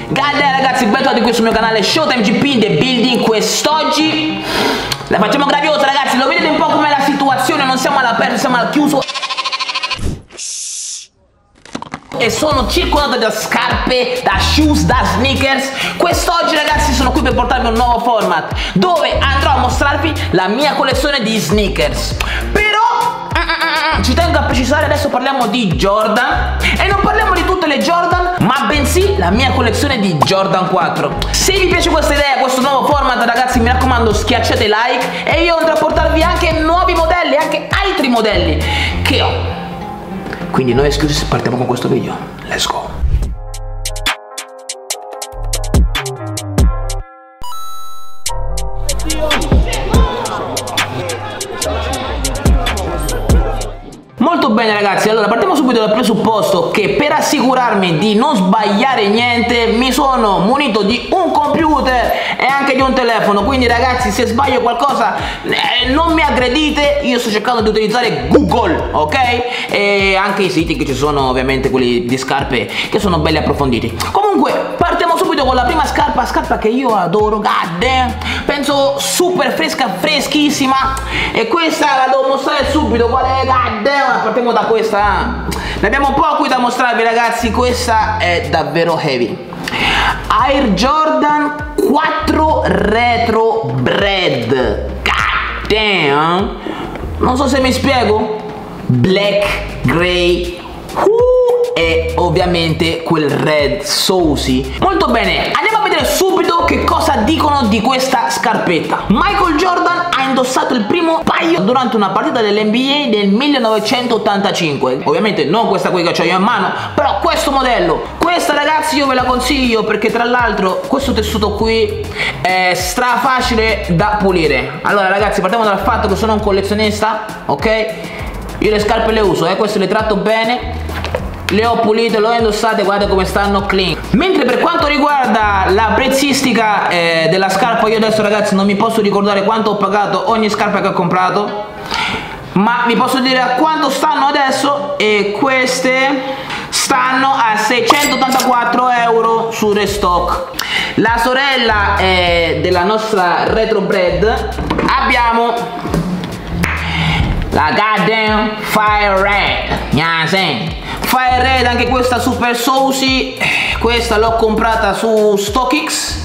Guarda ragazzi, bentornati qui sul mio canale Showtime GP The Building. Quest'oggi la facciamo graviosa ragazzi, lo vedete un po' com'è la situazione, non siamo all'aperto, siamo al chiuso. E sono circondato da scarpe, da shoes, da sneakers. Quest'oggi ragazzi sono qui per portarvi un nuovo format dove andrò a mostrarvi la mia collezione di sneakers. Però ci tengo a precisare, adesso parliamo di Jordan e non parliamo di tutte le Jordan, ma bensì la mia collezione di Jordan 4. Se vi piace questa idea, questo nuovo format ragazzi, mi raccomando schiacciate like e io andrò a portarvi anche nuovi modelli, anche altri modelli che ho. Quindi noi esclusi partiamo con questo video. Let's go. Molto bene ragazzi, allora partiamo subito dal presupposto che per assicurarmi di non sbagliare niente mi sono munito di un computer e anche di un telefono, quindi ragazzi se sbaglio qualcosa non mi aggredite, io sto cercando di utilizzare Google, ok? E anche i siti che ci sono, ovviamente quelli di scarpe che sono belli approfonditi. Comunque partiamo subito con la prima scarpa che io adoro, penso super fresca, freschissima, e questa la devo mostrare subito, qual è, partiamo da questa, ne abbiamo poco da mostrarvi ragazzi, questa è davvero heavy. Air Jordan 4 Retro Bred, god damn, non so se mi spiego, black, grey, e ovviamente quel red saucy. Molto bene, andiamo a vedere subito che cosa dicono di questa scarpetta. Michael Jordan ha indossato il primo paio durante una partita dell'NBA nel 1985. Ovviamente non questa qui che ho io in mano, però questo modello. Questa ragazzi io ve la consiglio perché tra l'altro questo tessuto qui è stra facile da pulire. Allora ragazzi, partiamo dal fatto che sono un collezionista, ok? Io le scarpe le uso, queste le tratto bene, le ho pulite, le ho indossate, guardate come stanno clean. Mentre per quanto riguarda la prezzistica della scarpa, io adesso ragazzi non mi posso ricordare quanto ho pagato ogni scarpa che ho comprato, ma vi posso dire a quanto stanno adesso, e queste stanno a 684 euro su Restock. La sorella della nostra Retro Bred, abbiamo la goddamn Fire Red, Fire Red, anche questa super saucy. Questa l'ho comprata su StockX.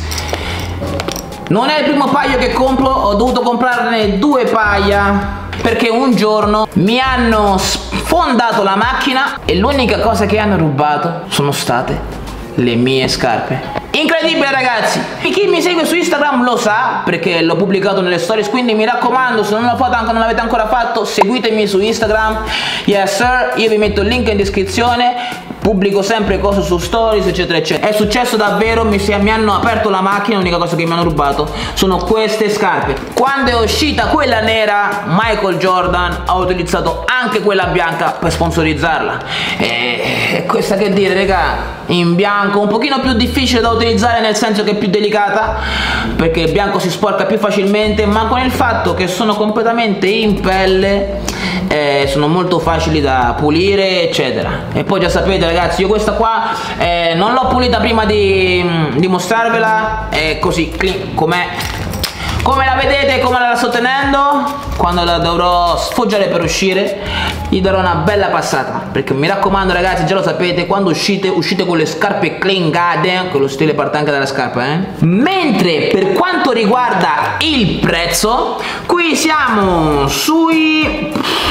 Non è il primo paio che compro, ho dovuto comprarne due paia perché un giorno mi hanno sfondato la macchina e l'unica cosa che hanno rubato sono state le mie scarpe. Incredibile ragazzi, chi mi segue su Instagram lo sa perché l'ho pubblicato nelle stories, quindi mi raccomando, se non l'avete ancora fatto, seguitemi su Instagram. Yes sir, io vi metto il link in descrizione, pubblico sempre cose su stories eccetera eccetera. È successo davvero, mi hanno aperto la macchina, l'unica cosa che mi hanno rubato sono queste scarpe. Quando è uscita quella nera, Michael Jordan ha utilizzato anche quella bianca per sponsorizzarla, e questa che dire raga, in bianco un pochino più difficile da utilizzare, nel senso che è più delicata perché il bianco si sporca più facilmente, ma con il fatto che sono completamente in pelle sono molto facili da pulire eccetera. E poi già sapete ragazzi, io questa qua non l'ho pulita prima di mostrarvela, è così clean com'è, come la vedete, come la sto tenendo. Quando la dovrò sfoggiare per uscire gli darò una bella passata, perché mi raccomando ragazzi, già lo sapete, quando uscite con le scarpe clean, con lo stile parte anche dalla scarpa, Mentre per quanto riguarda il prezzo, qui siamo sui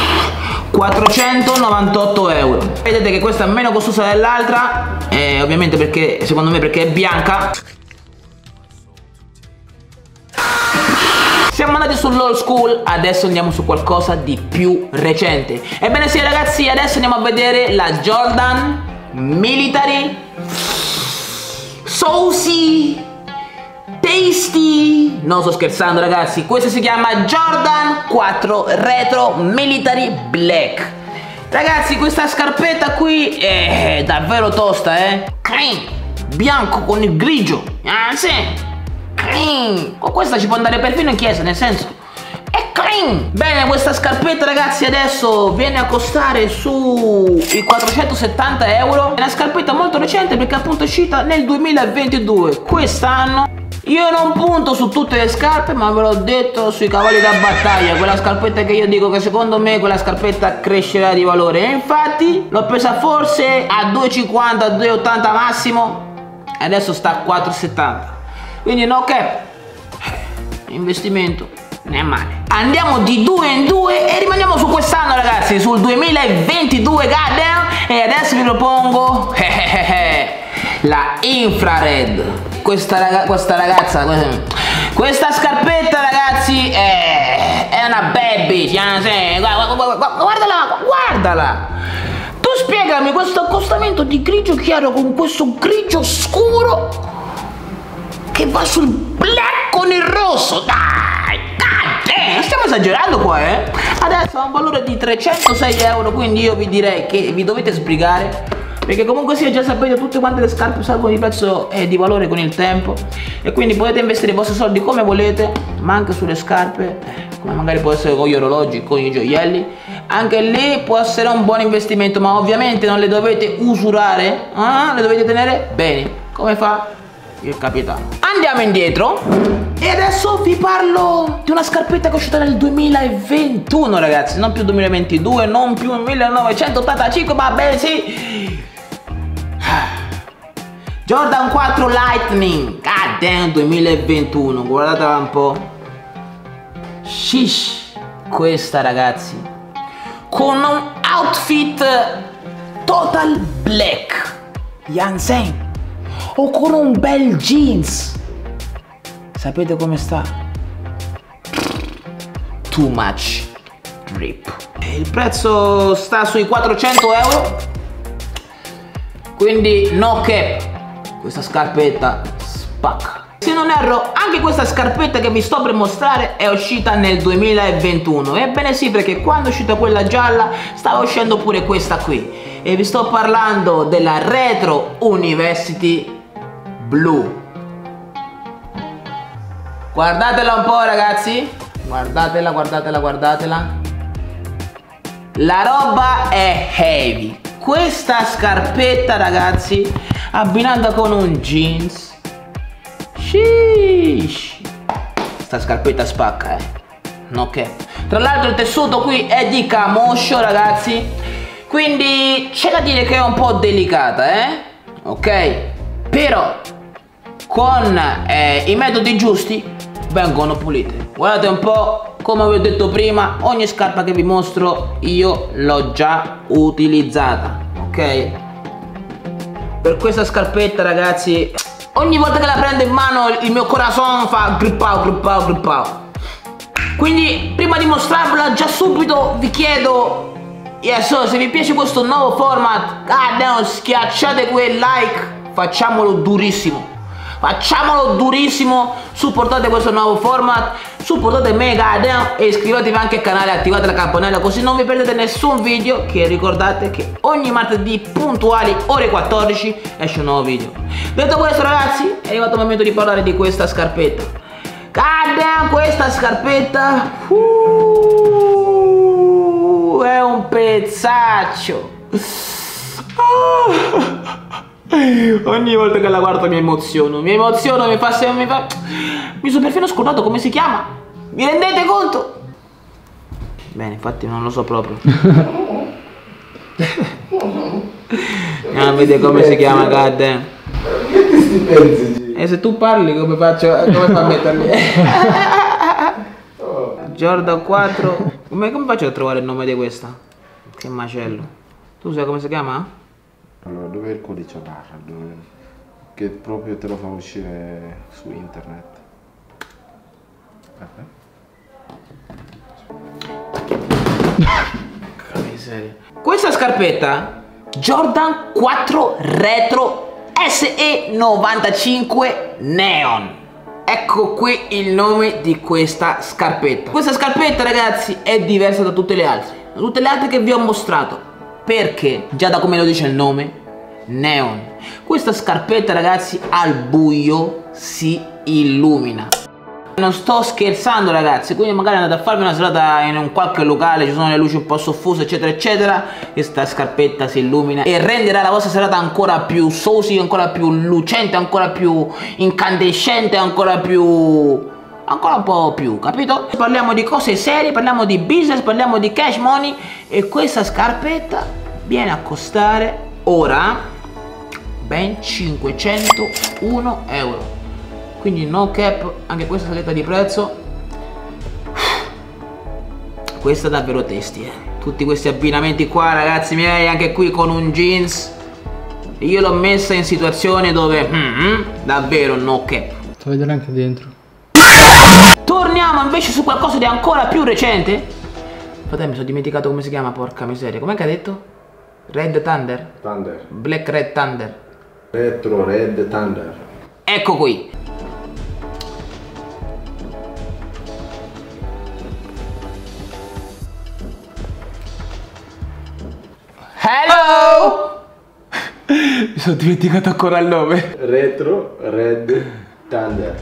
498 euro. Vedete che questa è meno costosa dell'altra, ovviamente perché secondo me perché è bianca. Siamo andati sull'old school, adesso andiamo su qualcosa di più recente. Ebbene sì ragazzi, adesso andiamo a vedere la Jordan Military Saucy Tasty. Non sto scherzando ragazzi, questa si chiama Jordan 4 Retro Military Black. Ragazzi, questa scarpetta qui è davvero tosta, clean, bianco con il grigio, sì. Con questa ci può andare perfino in chiesa, nel senso è clean. Bene, questa scarpetta ragazzi adesso viene a costare sui 470 euro. È una scarpetta molto recente perché appunto è uscita nel 2022, quest'anno. Io non punto su tutte le scarpe, ma ve l'ho detto sui cavalli da battaglia, quella scarpetta che io dico che secondo me quella scarpetta crescerà di valore. E infatti l'ho presa forse a 2,50, 2,80 massimo, e adesso sta a 4,70. Quindi no cap, investimento non è male. Andiamo di 2 in 2 e rimaniamo su quest'anno ragazzi, sul 2022 goddamn. E adesso vi propongo la infrared. Questa ragazza, questa scarpetta ragazzi è una bad bitch. Guardala. Tu spiegami questo accostamento di grigio chiaro con questo grigio scuro che va sul black con il rosso. Dai, stiamo esagerando qua, eh? Adesso ha un valore di 306 euro, quindi io vi direi che vi dovete sbrigare, perché comunque sia già sapete tutte quante le scarpe salgono di prezzo e di valore con il tempo, e quindi potete investire i vostri soldi come volete, ma anche sulle scarpe, come magari può essere con gli orologi, con i gioielli. Anche lì può essere un buon investimento, ma ovviamente non le dovete usurare, le dovete tenere bene, come fa il capitano. Andiamo indietro e adesso vi parlo di una scarpetta che è uscita nel 2021 ragazzi, non più 2022, non più 1985, ma bensì Jordan 4 Lightning. God damn, 2021, guardatela un po'. Shish, questa ragazzi con un outfit total black Yanzen o con un bel jeans, sapete come sta? Too much drip. Il prezzo sta sui 400 euro, quindi no cap, questa scarpetta spacca. Se non erro, anche questa scarpetta che vi sto per mostrare è uscita nel 2021. Ebbene sì, perché quando è uscita quella gialla stava uscendo pure questa qui, e vi sto parlando della Retro University Blue. Guardatela un po' ragazzi, guardatela. La roba è heavy. Questa scarpetta ragazzi, abbinata con un jeans, sheesh, sta scarpetta spacca, ok. Tra l'altro il tessuto qui è di camoscio ragazzi, quindi c'è da dire che è un po' delicata, ok, però con i metodi giusti vengono pulite. Guardate un po', come vi ho detto prima, ogni scarpa che vi mostro io l'ho già utilizzata, ok. Per questa scarpetta ragazzi, ogni volta che la prendo in mano il mio corazon fa grippao. Quindi prima di mostrarvela già subito vi chiedo, se vi piace questo nuovo format, schiacciate quel like, facciamolo durissimo, supportate questo nuovo format, supportate me e iscrivetevi anche al canale, attivate la campanella così non vi perdete nessun video, che ricordate che ogni martedì puntuali ore 14 esce un nuovo video. Detto questo ragazzi, è arrivato il momento di parlare di questa scarpetta. Questa scarpetta è un pezzaccio. Ogni volta che la guardo mi emoziono, mi sono perfino scordato come si chiama. Vi rendete conto? Bene, infatti non lo so proprio. Andiamo a vedere come si chiama, goddamn. Che ti sti pensi? E se tu parli come faccio? Come fa a mettermi? Jordan 4. Come faccio a trovare il nome di questa? Che macello. Tu sai come si chiama? Allora, dove è il codice barra? Che proprio te lo fa uscire su internet. Che miseria. Questa scarpetta Jordan 4 Retro SE95 Neon. Ecco qui il nome di questa scarpetta. Questa scarpetta ragazzi è diversa da tutte le altre che vi ho mostrato, perché già da come lo dice il nome, neon. Questa scarpetta ragazzi al buio si illumina. Non sto scherzando ragazzi, quindi magari andate a farvi una serata in un qualche locale, ci sono le luci un po' soffuse eccetera eccetera, questa scarpetta si illumina e renderà la vostra serata ancora più saucy, ancora più lucente, ancora più incandescente, ancora un po' più, capito? Parliamo di cose serie, parliamo di business, parliamo di cash money e questa scarpetta viene a costare ora ben 501 euro. Quindi no cap, anche questa salita di prezzo. Questa è davvero testi, tutti questi abbinamenti qua ragazzi miei, anche qui con un jeans. Io l'ho messa in situazioni dove davvero no cap. Sto a vedere anche dentro. Torniamo invece su qualcosa di ancora più recente. Fratello, mi sono dimenticato come si chiama, porca miseria. Com'è che ha detto? Red Thunder? Thunder. Black Red Thunder. Retro Red Thunder. Ecco qui. Hello! Mi sono dimenticato ancora il nome. Retro Red Thunder.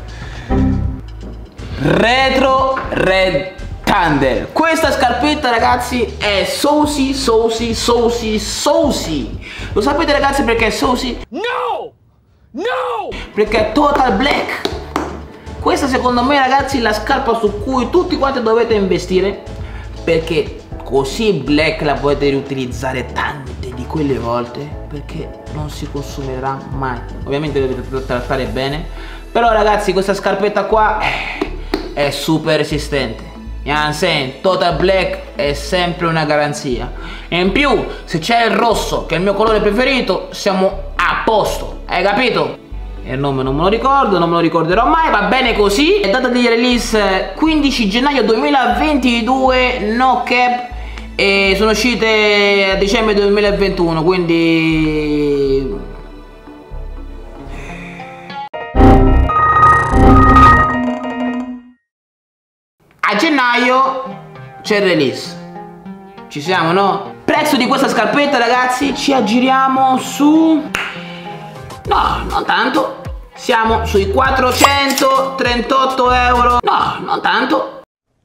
Retro Red Thunder. Questa scarpetta ragazzi è saucy, saucy, saucy, saucy. Lo sapete ragazzi perché è saucy? No! No! Perché è total black. Questa secondo me ragazzi è la scarpa su cui tutti quanti dovete investire, perché così black la potete riutilizzare tante di quelle volte, perché non si consumerà mai. Ovviamente dovete trattare bene, però ragazzi questa scarpetta qua è super resistente. Total black è sempre una garanzia. E in più se c'è il rosso, che è il mio colore preferito, siamo a posto, hai capito? E il nome non me lo ricordo, non me lo ricorderò mai, va bene così. È data di release 15 gennaio 2022, no cap, e sono uscite a dicembre 2021, quindi a gennaio c'è il release. Ci siamo, no? Prezzo di questa scarpetta ragazzi, ci aggiriamo su... no, non tanto. Siamo sui 438 euro. No, non tanto.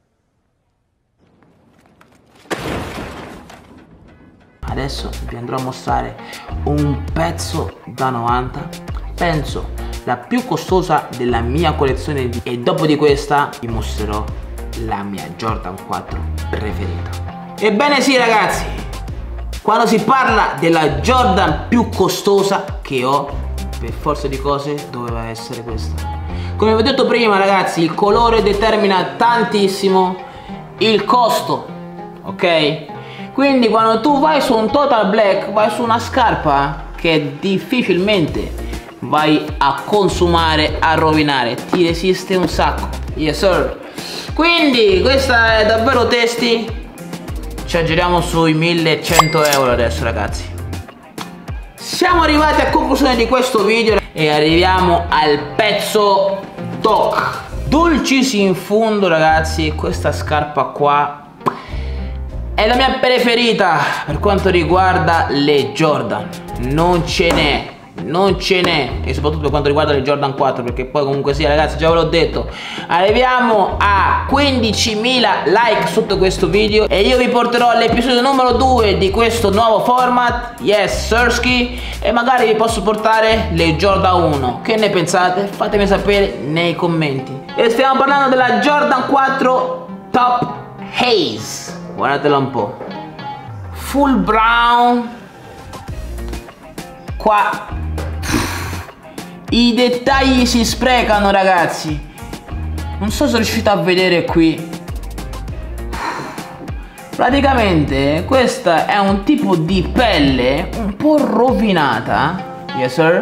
Adesso vi andrò a mostrare un pezzo da 90. Penso la più costosa della mia collezione. E dopo di questa vi mostrerò la mia Jordan 4 preferita. Ebbene sì ragazzi, quando si parla della Jordan più costosa che ho, per forza di cose doveva essere questa. Come vi ho detto prima ragazzi, il colore determina tantissimo il costo, ok? Quindi quando tu vai su un total black, vai su una scarpa che difficilmente vai a consumare, a rovinare, ti resiste un sacco. Yes sir. Quindi questa è davvero testi. Ci aggiriamo sui 1100 euro adesso ragazzi. Siamo arrivati a conclusione di questo video e arriviamo al pezzo doc. Dolcis in fondo ragazzi, questa scarpa qua è la mia preferita per quanto riguarda le Jordan. Non ce n'è. Non ce n'è, e soprattutto per quanto riguarda le Jordan 4, perché poi comunque sia ragazzi, già ve l'ho detto, arriviamo a 15.000 like sotto questo video e io vi porterò all'episodio numero 2 di questo nuovo format. Yes Sirski. E magari vi posso portare le Jordan 1. Che ne pensate? Fatemi sapere nei commenti. E stiamo parlando della Jordan 4 Top Haze. Guardatela un po', full brown. Qua i dettagli si sprecano ragazzi. Non so se riuscite a vedere qui. Praticamente questa è un tipo di pelle un po' rovinata. Yes sir.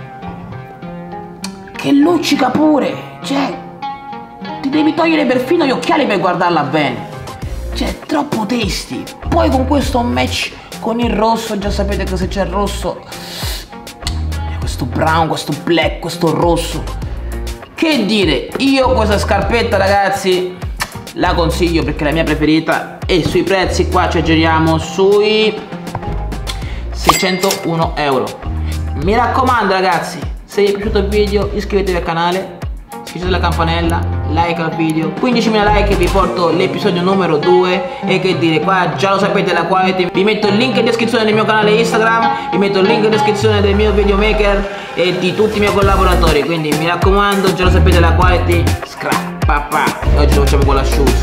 Che luccica pure. Cioè ti devi togliere perfino gli occhiali per guardarla bene. Cioè troppo tasty. Poi con questo match con il rosso, già sapete che se c'è il rosso, questo brown, questo black, questo rosso, che dire, io questa scarpetta ragazzi la consiglio perché è la mia preferita. E sui prezzi qua ci aggiriamo sui 601 euro. Mi raccomando ragazzi, se vi è piaciuto il video iscrivetevi al canale, iscrivetevi alla campanella, like al video. 15.000 like vi porto l'episodio numero 2. E che dire, qua già lo sapete la quality. Vi metto il link in descrizione del mio canale Instagram, vi metto il link in descrizione del mio videomaker e di tutti i miei collaboratori. Quindi mi raccomando, già lo sapete la quality. Scrap, papà. Oggi lo facciamo con la shoes.